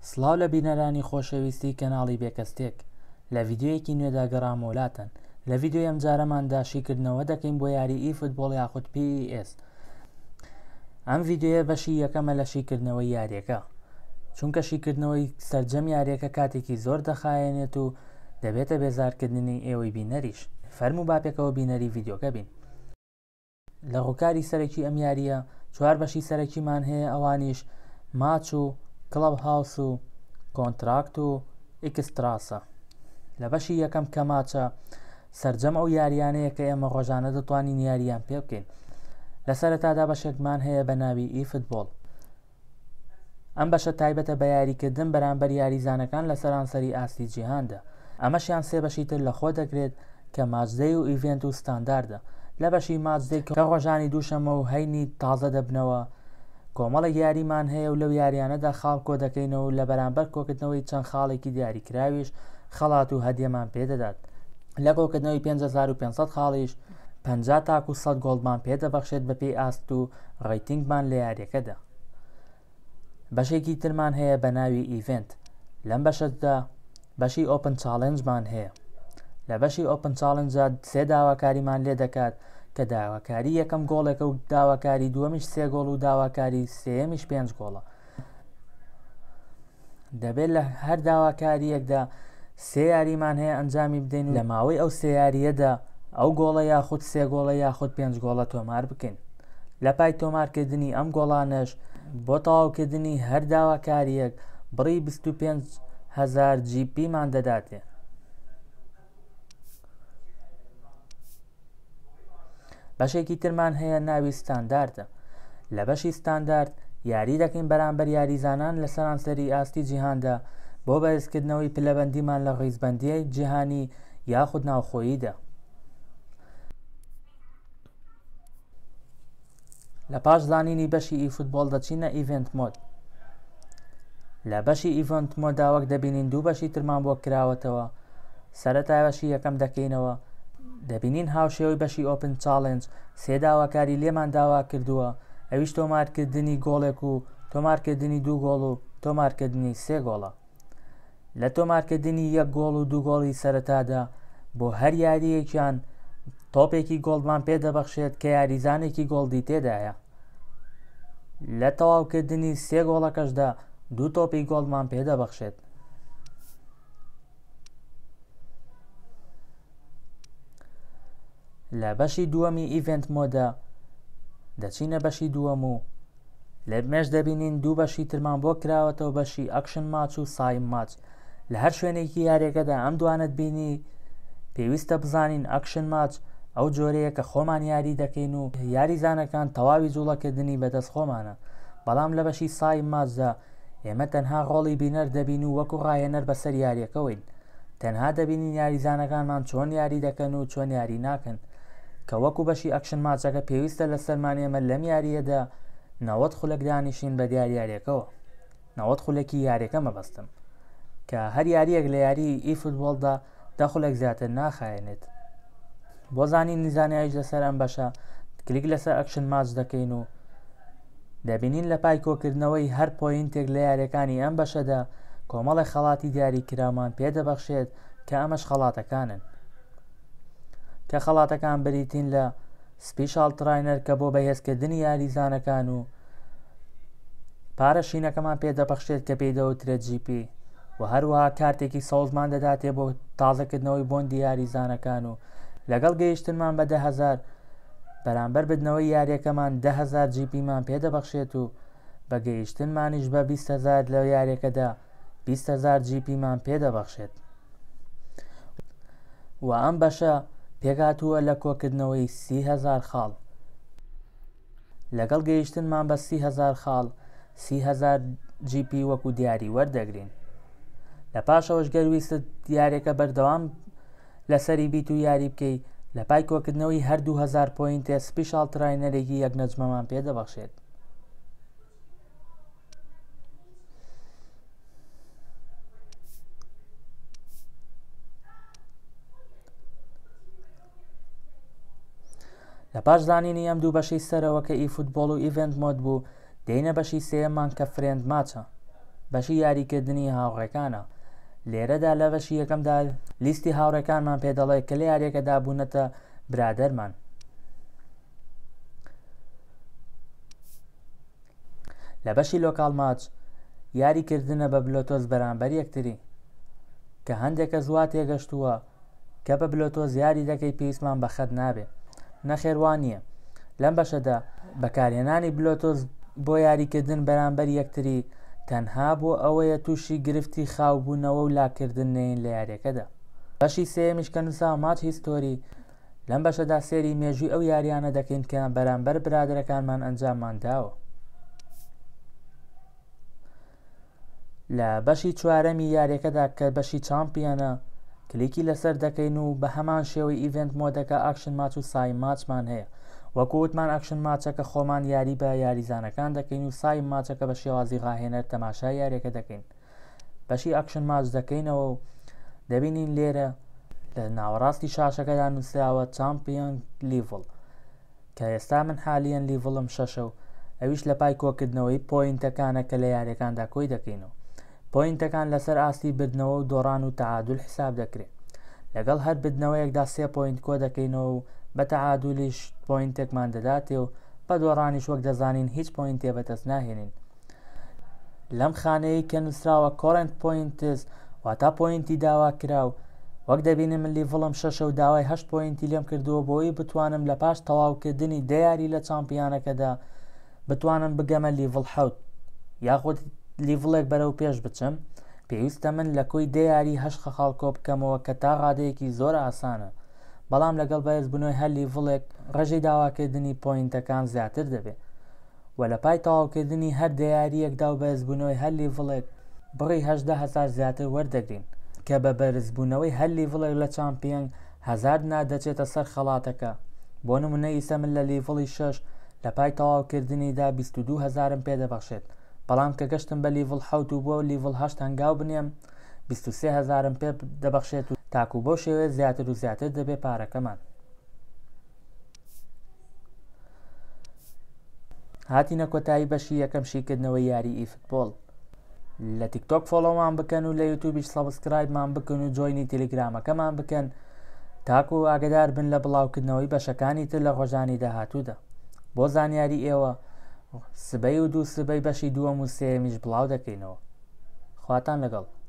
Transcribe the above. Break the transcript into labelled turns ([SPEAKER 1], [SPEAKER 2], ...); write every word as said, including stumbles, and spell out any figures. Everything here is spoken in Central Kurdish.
[SPEAKER 1] سڵاو لە بینەرانی خۆشەویستی کەناڵی بێکەستێک. لە ڤیددیویەکی نوێدا گەڕامۆلاتن. لە ڤیددیۆی ئەم جارەماندا شیکردنەوە دەکەین بۆ یاری ئی فوتبۆڵ یاخود پی ئی ئێس. ئەم ڤیددیۆیە بەشی یەکەمە لە شیکردنەوەی یاریەکە، چونکە شیکردنەوەی سەرجەم یاریەکە کاتێکی زۆر دەخایەنێت و دەبێتە بێزارکردنی ئێوەی بینەریش. فەرموو باپێکەوە بینەری ڤیددیۆکە بین. لە ڕووکاری سەرەکی ئەم یاریە چوار بەشی سەرەکیمان هەیە، ئەوانیش ماچ و کڵەب هاوس و کۆنتراکت و ئیکستراسە. لە بەشی یەکەم کە ماچە سەرجەم ئەو یاریانەیە کە ئێمە ڕۆژانە دەتوانین یاریان پێ بکەین. لە سەرەتادا بەشێکمان هەیە بە ناوی ئی فوتبۆڵ. ئەم بەشە تایبەتە بە یاریکردن بەرامبەر یاریزانەکان لە سەرانسەری ئاستی جیهاندا. ئەمەشیان سێ بەشی تر لە خۆ دەگرێت کە ماچدەی و ئیڤێنت و ستانداردە. لە بەشی ماچدەی کە ڕۆژانی دووشەمە و هەینی تازە دەبنەوە، کۆمەڵێک یاریمان هەیە و لەو یاریانەدا خاڵ کۆ دەکەینەوە و لە بەرامبەر کۆکردنەوەی چەند خاڵێکی دیاریکراویش خەڵات و هەدیەمان پێدەدات. لە کۆکردنەوەی پێنج هەزار و پێنج سەد خاڵیش پەنجا تاکو سەد گۆڵدمان پێدەبەخشێت بەپێی ئاست و ڕەیتینگمان لە یاریەکەدا. بەشێکی ترمان هەیە بە ناوی ئیڤێنت. لەم بەشەدا بەشی ئۆپن چاڵێنجمان هەیە. لە بەشی ئۆپن چاڵێنجە سێ داواکاریمان لێ دەکات کە داواکاری یەکەم گۆڵێکە و داواکاری دووەمیش سێ گۆڵ و داواکاری سێیەمیش پێنج گۆڵە. دەبێت لە هەر داواکاریەکدا سێ یاریمان هەیە ئەنجامی بدەین و لە ماوەی ئەو سێ یاریەدا ئەو گۆڵە یاخود سێ گۆڵە یاخود پێنج گۆڵە تۆمار بکەین. لە پای تۆمارکردنی ئەم گۆڵانەش بۆ تەواوکردنی هەر داواکاریەک بڕی بیست و پێنج هەزار جی پی مان دەداتێ. بەشێکی ترمان هەیە ناوی ستانداردە. لە بەشی ستاندارد یاری دەکەین بەرامبەر یاریزانان لە سەرانسەری ئاستی جیهاندا بۆ بەرزکردنەوەی پلەبەندیمان لە ڕیزبەندیی جیهانی یاخود ناوخۆییدا. لە پاش زانینی بەشی ئی فوتبۆڵ دەچینە ئیڤێنت مۆد. لە بەشی ئیڤێنت مۆدا وەک دەبینین دوو بەشی ترمان بۆ کراوەتەوە. سەرەتا بەشی یەکەم دەکەینەوە، دەبینین هاوشێوەی بەشی ئۆپن چاڵێنج سێ داواکاری لێمان داوا کردووە، ئەویش تۆمارکردنی گۆڵێک و تۆمارکردنی دوو گۆڵ و تۆمارکردنی سێ گۆڵە. لە تۆمارکردنی یەک گۆڵ و دوو گۆڵی سەرەتادا بۆ هەر یاریەکیان تۆپێکی گۆڵدمان پێدەبەخشێت کە یاریزانێکی گۆڵدی تێدایە. لە تەواوکردنی سێ گۆڵەکەشدا دوو تۆپی گۆڵدمان پێدەبەخشێت. لە بەشی دووەمی ئیڤێنت مۆدا دەچینە بەشی دووەم و لە مێش دەبینین دوو بەشی ترمان بۆ کراوەتەوە، بەشی ئەکشن ماچ و سایم ماچ. لە هەر شوێنێکی یاریەکەدا ئەم دوانت بینی پێویستە بزانین ئەکشن ماچ ئەو جۆرەیە کە خۆمان یاری دەکەین و یاریزانەکان تەواوی جوڵەکردنی بەدەست خۆمانە. بەڵام لە بەشی سایم ماچدا ئێمە تەنها ڕۆڵی بینەر دەبین و وەکو ڕاهێنەر بەسەر یاریەکەوەین. تەنها دەبینین یاریزانەکانمان چۆن یاری دەکەن و چۆن یاری ناکەن، کە وەکو بەشی ئەکشن ماچەکە پێویستە لە سەرمان ئێمە لەم یاریەدا نەوەت خولەک دانیشین بە دیار یاریەکەوە. نەوەت خولەکی یاریەکە مەبەستم، کە هەر یاریەک لە یاری ئی فوتبۆڵدا دە خولەک زیاتر ناخایەنێت. بۆ زانینی زانایش لەسەر ئەم بەشە کلیک لەسەر ئەکشن ماچ دەکەین و دەبینین لە پای کۆکردنەوەی هەر پۆینتێک لە یاریەکانی ئەم بەشەدا کۆمەڵی خەڵاتی دیاریکراومان پێدەبەخشێت کە ئەمەش خەڵاتەکانن، کە خەڵاتەکان بریتین لە سپیشال تراینەر کە بۆ بەهێزکردنی یاریزانەکان و پارە شینەکەمان پێدەبەخشێت کە پێی دەوترێت جی پی و هەروەها کارتێکی سەوزمان دەداتێ بۆ تازەکردنەوەی بۆندی یاریزانەکان و لەگەڵ گەیشتنمان بە دە هەزار بەرامبەر بدنەوەی یاریەکەمان دە هەزار جی پی مان پێدەبەخشێت و بە گەیشتنمانیش بە بیست هەزار لە یاریەکەدا بیست هەزار جی پی مان پێدەبەخشێت. و ئەم بەشە پێکاتووە لە کۆکردنەوەی سی هەزار خاڵ. لەگەڵ گەیشتنمان بە سی هەزار خاڵ سی هەزار جی پی وەکو دیاری وەردەگرین. لە پاشەوەش گەرویستت دیارێکە بەردەوام لەسەری بیت و یاری بکەی، لە پای کۆکردنەوەی هەردوو هەزار پۆینتێ سپیشال تراینەرێکی یەک نەجمەمان پێدەبەخشێت. لە پاش زانینی ئەم دوو بەشی سەرەوە کە ئی فوتبۆڵ و ئیڤێنت مۆد بوو، دێینە بەشی سێیەممان کە فرێند ماچە. بەشی یاریکردنی هاوڕێکانە. لێرەدا لە بەشی یەکەمدا لیستی هاوڕێکانمان پێدەڵێ کە لە یاریەکەدا بوونەتە برادەرمان. لە بەشی لۆکاڵ ماچ یاریکردنە بە بلۆتۆز بەرامبەر یەکتری کە هەندێکە زوا تێگەشتووە کە بە بلۆتۆز یاری دەکەی پێویستمان بە خەت نابێ. نەخێوان نییە. لەم بەشەدا بەکارهێنانی بلۆتۆز بۆ یاریکردن بەرامبەر یەکتری تەنها بۆ ئەوەیە تووشی گرفتی خاوبوونەوە و لاکردن نێن لە یاریەکەدا. بەشی سێمیش کە نووسا ماچ هیستۆری، لەم بەشەدا سێری مێژووی ئەو یاریانە دەکەین کە بەرامبەر برادەرەکانمان ئەنجاممان داوە. لە بەشی چوارەمی یاریەکەدا کە بەشی چامپیۆنە کلیکی لەسەر دەکەین و بە هەمان شێوەی ئیڤنت مۆدەکە ئاکشن ماچ و سای ماچمان هەیە. وەکو وتمان ئاکشن ماچەکە خۆمان یاری بە یاریزانەکان دەکەین و سای ماچەکە بە شێوازی ڕاهێنەر تەماشای یاریەکە دەکەین. بەشی ئاکشن ماچ دەکەینەوە و دەبینین لێرە لە ناوەڕاستی شاشەکەدا نووسراوە چامپیۆن لیڤڵ کە ئێستا من حالیەن لیڤڵم شەشە و ئەویش لە پای کۆکردنەوەی پۆینتەکانە کە لە یاریەکاندا کۆی دەکەینەوە. پۆینتەکان لەسەر ئاستی بردنەوە و دۆڕان و تەعادول حساب دەکرێت. لەگەڵ هەر بردنەوەیەکدا سێ پۆینت کۆ دەکەینەوە و بە تەعادولیش پۆینتێکمان دەداتێ و بە دۆڕانیش وەک دەزانین هیچ پۆینتێ بەدەست ناهێنین. لەم خانەیە کە نووسراوە کۆرنت پۆینتس واتە پۆینتی داوا کراو، وەک دەبینم من لیڤڵم شەشە و داوای هەشت پۆینتی لێم کردووە بۆی بتوانم لە پاش تەواوکردنی دەیاری لە چامپیانەکەدا بتوانم بگەمە لیڤڵ حەوت یاخود لیڤڵێک بەرەو پێش بچم. پێویستە من لە کۆی دەیاری هەشت خەخاڵ کۆ بکەمەوە کە تا ڕادەیەکی زۆر ئاسانە، بەڵام لەگەڵ بەهێز بوونەوەی هەر لیڤڵێک ڕێژەی داواکردنی پۆینتەکان زیاتر دەبێت و لە پای تەواوکردنی هەر دەیاریەکدا و بەهێزبوونەوەی هەر لیڤڵێک بڕی هەژدە هەزار زیاتر وەردەگرین کە بە بەرزبوونەوەی هەر لیڤڵێک لە چامپیۆن هەزار دینار دەچێتە سەر خەڵاتەکە. بۆ نمونە ئیسە من لە لیڤڵی شەش لە پای تەواوکردنیدا بیست و دوو هەزارم پێدەبەخشێت، بەڵام کە گەشتم بە لیڤڵ حەوت و بۆ لیڤڵ هەشت هەنگاو بنێم بیست و سێ هەزارم پێ دەبەخشێت و تاکو بۆ شێوێ زیاتر و زیاتر دەبێت پارەکەمان. هاتینە کۆتایی بەشی یەکەم شیکردنەوەی یاری ئی فوتبۆڵ. لە تیکتۆک فۆلۆمان بکەن و لە یوتیوبیش سەبسکرایبمان بکەن و جۆینی تەلەگرامەکەمان بکەن تاکو و ئاگدار بن لە بڵاوکردنەوەی بەشەکانی تر لە ڕۆژانی داهاتوودا. بۆ زانیاری ئێوە سبەی و دوو سبەی بەشی دووەم و سێمیش بڵاو دەکەینەوە. خواتان لەگەڵ.